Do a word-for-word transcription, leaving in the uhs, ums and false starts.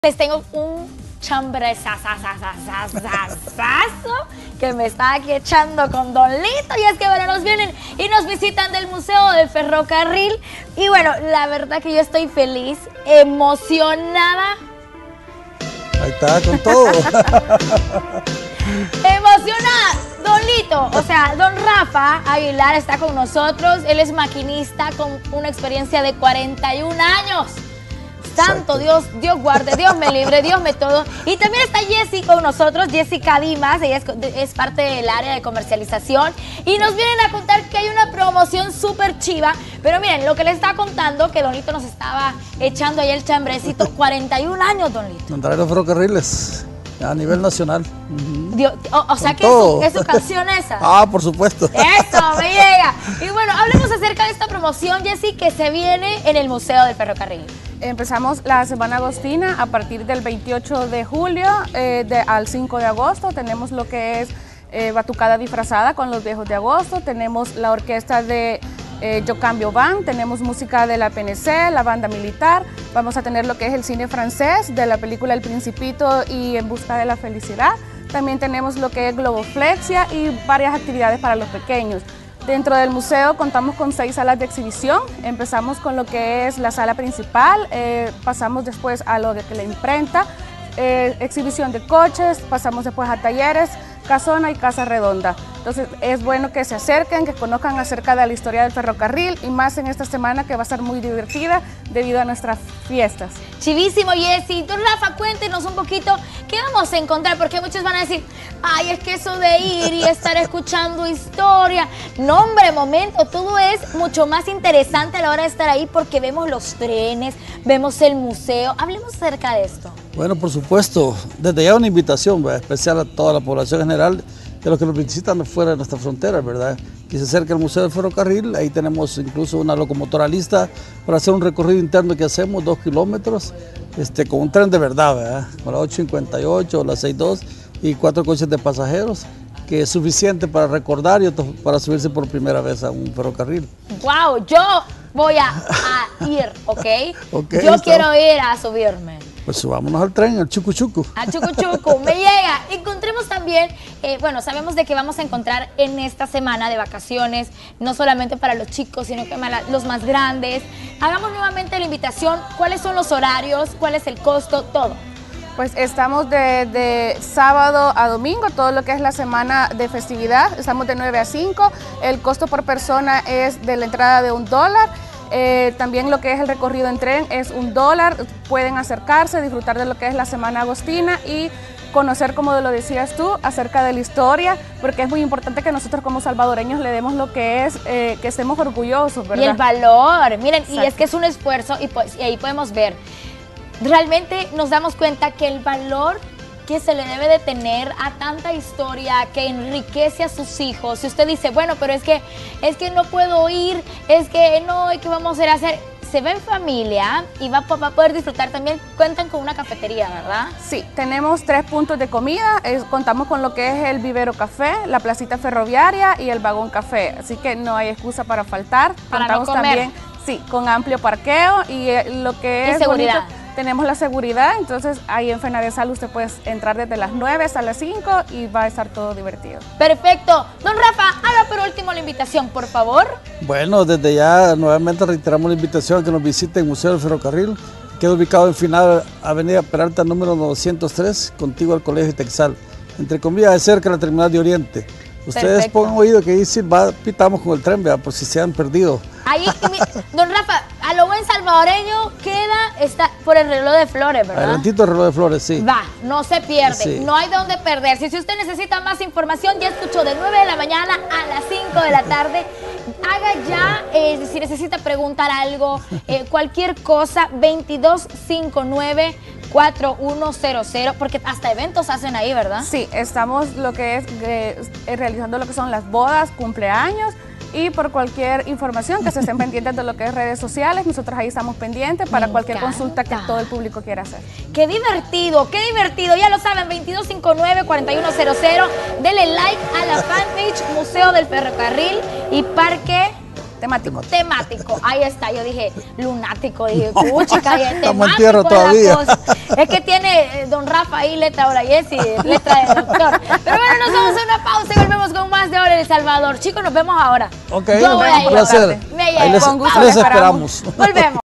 Les tengo un chambrezazazazazazazo que me está aquí echando con Don Lito. Y es que, bueno, nos vienen y nos visitan del Museo del Ferrocarril. Y bueno, la verdad que yo estoy feliz, emocionada. Ahí está, con todo. Emocionada, Don Lito, o sea, Don Rafa Aguilar está con nosotros. Él es maquinista con una experiencia de cuarenta y un años. Santo Dios, Dios guarde, Dios me libre, Dios me todo. Y también está Jessy con nosotros, Jessica Dimas, ella es, es parte del área de comercialización. Y nos vienen a contar que hay una promoción súper chiva. Pero miren, lo que les estaba contando, que Don Lito nos estaba echando ahí el chambrecito. cuarenta y un años, Don Lito. Andar en los ferrocarriles a nivel nacional. Uh-huh. Dios, o, o sea que es su, es su canción esa. Ah, por supuesto. Eso, me llega. Y bueno, hablemos acerca de esta promoción, Jessy, que se viene en el Museo del Ferrocarril. Empezamos la Semana Agostina a partir del veintiocho de julio eh, de, al cinco de agosto. Tenemos lo que es eh, batucada disfrazada con los viejos de agosto. Tenemos la orquesta de eh, Yo Cambio Band. Tenemos música de la P N C, la banda militar. Vamos a tener lo que es el cine francés de la película El Principito y En Busca de la Felicidad. También tenemos lo que es globoflexia y varias actividades para los pequeños. Dentro del museo contamos con seis salas de exhibición. Empezamos con lo que es la sala principal, eh, pasamos después a lo de la imprenta, eh, exhibición de coches, pasamos después a talleres, casona y casa redonda. Entonces es bueno que se acerquen, que conozcan acerca de la historia del ferrocarril y más en esta semana que va a ser muy divertida debido a nuestras fiestas. Chivísimo, Jessy. Tú, Rafa, cuéntenos un poquito qué vamos a encontrar, porque muchos van a decir, ay, es que eso de ir y estar escuchando historia. No, hombre, momento, todo es mucho más interesante a la hora de estar ahí porque vemos los trenes, vemos el museo. Hablemos acerca de esto. Bueno, por supuesto, desde ya una invitación, ¿verdad?, especial a toda la población general, de los que nos visitan fuera de nuestra frontera, ¿verdad? Que se acerca al Museo del Ferrocarril, ahí tenemos incluso una locomotora lista para hacer un recorrido interno que hacemos, dos kilómetros, este, con un tren de verdad, ¿verdad? Con la ocho cincuenta y ocho, la sesenta y dos y cuatro coches de pasajeros, que es suficiente para recordar y otro para subirse por primera vez a un ferrocarril. ¡Wow! Yo voy a, a ir, ¿ok? Okay, Yo está. quiero ir a subirme. Pues subámonos al tren, al chucu chucu. Al chucu chucu, me llega. Encontremos también, eh, bueno, sabemos de que vamos a encontrar en esta semana de vacaciones, no solamente para los chicos, sino que para los más grandes. Hagamos nuevamente la invitación, ¿cuáles son los horarios? ¿Cuál es el costo? Todo. Pues estamos de, de sábado a domingo, todo lo que es la semana de festividad, estamos de nueve a cinco, el costo por persona es de la entrada de un dólar. Eh, también lo que es el recorrido en tren es un dólar, pueden acercarse, disfrutar de lo que es la Semana Agostina y conocer, como lo decías tú, acerca de la historia, porque es muy importante que nosotros como salvadoreños le demos lo que es, eh, que estemos orgullosos, ¿verdad? Y el valor, miren, Exacto. Y es que es un esfuerzo y, pues, y ahí podemos ver, realmente nos damos cuenta que el valor que se le debe de tener a tanta historia que enriquece a sus hijos. Si usted dice, bueno, pero es que es que no puedo ir, es que no, ¿qué vamos a ir a hacer? Se ve en familia y va, va a poder disfrutar también. Cuentan con una cafetería, ¿verdad? Sí, tenemos tres puntos de comida, es, contamos con lo que es el Vivero Café, la placita ferroviaria y el vagón café, así que no hay excusa para faltar. Para contamos no comer. También, sí, con amplio parqueo y eh, lo que es y seguridad. bonito, tenemos la seguridad, entonces ahí en Fenadesal usted puede entrar desde las nueve hasta las cinco y va a estar todo divertido. Perfecto. Don Rafa, haga por último la invitación, por favor. Bueno, desde ya nuevamente reiteramos la invitación a que nos visiten el Museo del Ferrocarril, que queda ubicado en Final Avenida Peralta número novecientos tres, contiguo al Colegio Texal, entre comillas de cerca de la Terminal de Oriente. Ustedes Perfecto. pongan oído que ahí sí va, pitamos con el tren, ¿verdad?, por si se han perdido. Ahí, mi, don Rafa, a lo buen salvadoreño queda, está por el reloj de Flores, ¿verdad? Adelantito el reloj de Flores, sí. Va, no se pierde, Sí. no hay dónde perderse. Si usted necesita más información, ya escuchó de nueve de la mañana a las cinco de la tarde. Haga ya, eh, si necesita preguntar algo, eh, cualquier cosa, veintidós cincuenta y nueve, cuarenta y uno cero cero, porque hasta eventos hacen ahí, ¿verdad? Sí, estamos lo que es eh, realizando lo que son las bodas, cumpleaños y por cualquier información que se estén pendientes de lo que es redes sociales, nosotros ahí estamos pendientes para Me cualquier encanta. consulta que todo el público quiera hacer. ¡Qué divertido! ¡Qué divertido! Ya lo saben, veintidós cincuenta y nueve, cuarenta y uno cero cero. Denle like a la fanpage Museo del Ferrocarril y Parque Temático. Temático. Ahí está. Yo dije lunático. Dije, pucha, Estamos en temático tierra es la todavía. cosa. Es que tiene eh, don Rafa ahí, letra ahora Jessy, letra de doctor. Pero bueno, nos vamos a una pausa y volvemos con más de Hora El Salvador. Chicos, nos vemos ahora. Ok, Yo voy un a ir. placer. Me Ahí les, Con gusto les les esperamos. esperamos. Volvemos.